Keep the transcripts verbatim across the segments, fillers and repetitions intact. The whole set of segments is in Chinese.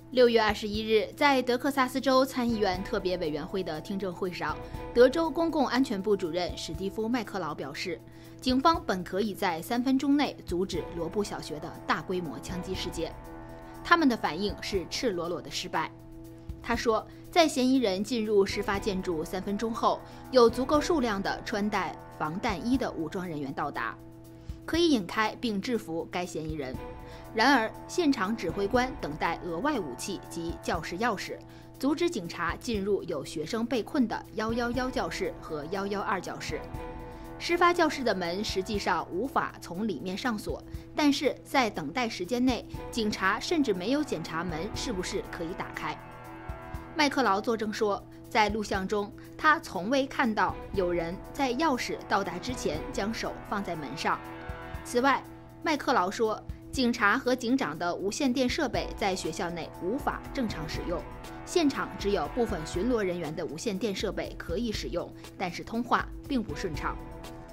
六月二十一日，在德克萨斯州参议院特别委员会的听证会上，德州公共安全部主任史蒂夫·麦克劳表示，警方本可以在三分钟内阻止罗布小学的大规模枪击事件，他们的反应是赤裸裸的失败。他说，在嫌疑人进入事发建筑三分钟后，有足够数量的穿戴防弹衣的武装人员到达，可以引开并制服该嫌疑人。然而，现场指挥官等待额外武器及教室钥匙，阻止警察进入有学生被困的一一一教室和一一二教室。事发教室的门实际上无法从里面上锁，但是在等待时间内，警察甚至没有检查门是不是可以打开。麦克劳作证说，在录像中，他从未看到有人在钥匙到达之前将手放在门上。此外，麦克劳说，警察和警长的无线电设备在学校内无法正常使用，现场只有部分巡逻人员的无线电设备可以使用，但是通话并不顺畅。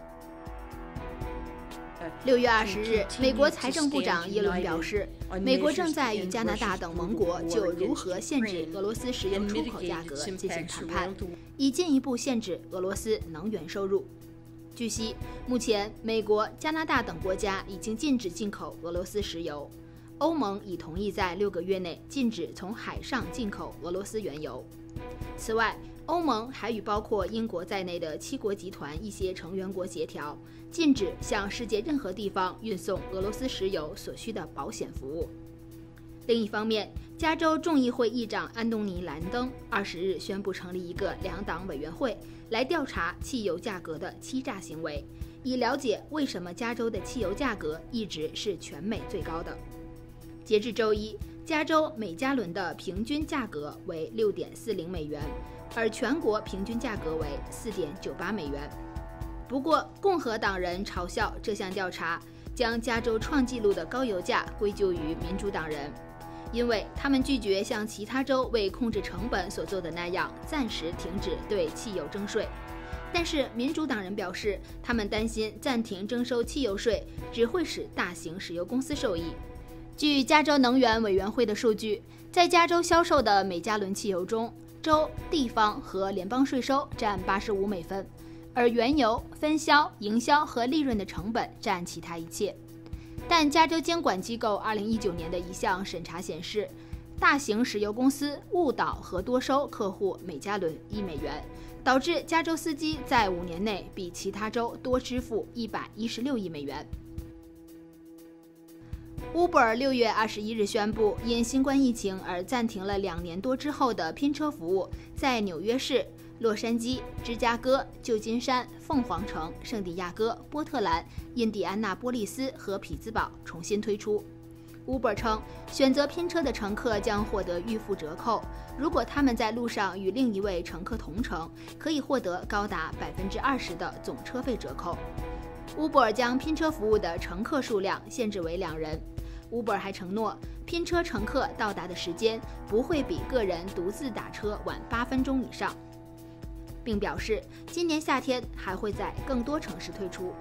六月二十日，美国财政部长耶伦表示，美国正在与加拿大等盟国就如何限制俄罗斯石油出口价格进行谈判，以进一步限制俄罗斯能源收入。据悉，目前美国、加拿大等国家已经禁止进口俄罗斯石油，欧盟已同意在六个月内禁止从海上进口俄罗斯原油。此外，欧盟还与包括英国在内的七国集团一些成员国协调，禁止向世界任何地方运送俄罗斯石油所需的保险服务。另一方面，加州众议会议长安东尼·兰登二十日宣布成立一个两党委员会，来调查汽油价格的欺诈行为，以了解为什么加州的汽油价格一直是全美最高的。截至周一，加州每加仑的平均价格为 六点四零美元，而全国平均价格为 四点九八美元。不过，共和党人嘲笑这项调查将加州创纪录的高油价归咎于民主党人，因为他们拒绝像其他州为控制成本所做的那样暂时停止对汽油征税。但是民主党人表示，他们担心暂停征收汽油税只会使大型石油公司受益。据加州能源委员会的数据，在加州销售的每加仑汽油中，州、地方和联邦税收占八十五美分，而原油、分销、营销和利润的成本占其他一切。但加州监管机构二零一九年的一项审查显示，大型石油公司误导和多收客户每加仑一美元，导致加州司机在五年内比其他州多支付一百一十六亿美元。Uber 六月二十一日宣布，因新冠疫情而暂停了两年多之后的拼车服务，在纽约市、洛杉矶、芝加哥、旧金山、凤凰城、圣地亚哥、波特兰、印第安纳波利斯和匹兹堡重新推出。Uber 称，选择拼车的乘客将获得预付折扣，如果他们在路上与另一位乘客同乘，可以获得高达百分之二十的总车费折扣。Uber 将拼车服务的乘客数量限制为两人。Uber 还承诺，拼车乘客到达的时间不会比个人独自打车晚八分钟以上，并表示今年夏天还会在更多城市推出。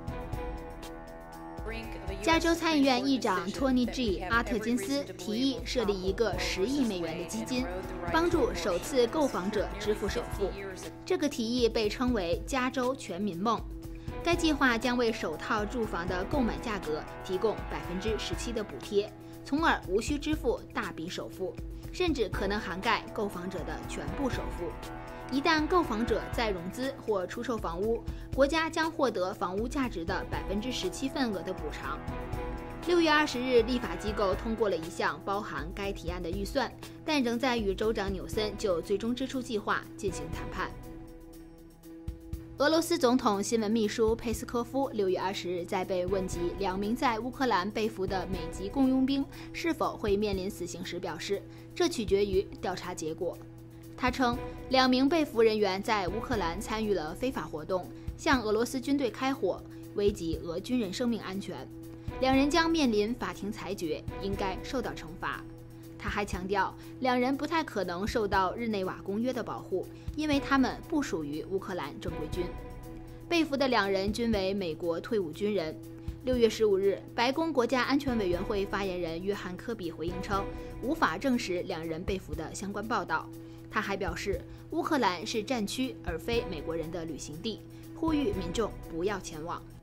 加州参议院议长托尼 G. 阿特金斯提议设立一个十亿美元的基金，帮助首次购房者支付首付。这个提议被称为加州全民梦。该计划将为首套住房的购买价格提供百分之十七的补贴，从而无需支付大笔首付，甚至可能涵盖购房者的全部首付。一旦购房者再融资或出售房屋，国家将获得房屋价值的百分之十七份额的补偿。六月二十日，立法机构通过了一项包含该提案的预算，但仍在与州长纽森就最终支出计划进行谈判。俄罗斯总统新闻秘书佩斯科夫六月二十日在被问及两名在乌克兰被俘的美籍雇佣兵是否会面临死刑时表示，这取决于调查结果。他称，两名被俘人员在乌克兰参与了非法活动，向俄罗斯军队开火，危及俄军人生命安全。两人将面临法庭裁决，应该受到惩罚。他还强调，两人不太可能受到日内瓦公约的保护，因为他们不属于乌克兰正规军。被俘的两人均为美国退伍军人。 六月十五日，白宫国家安全委员会发言人约翰·科比回应称，无法证实两人被俘的相关报道。他还表示，乌克兰是战区而非美国人的旅行地，呼吁民众不要前往。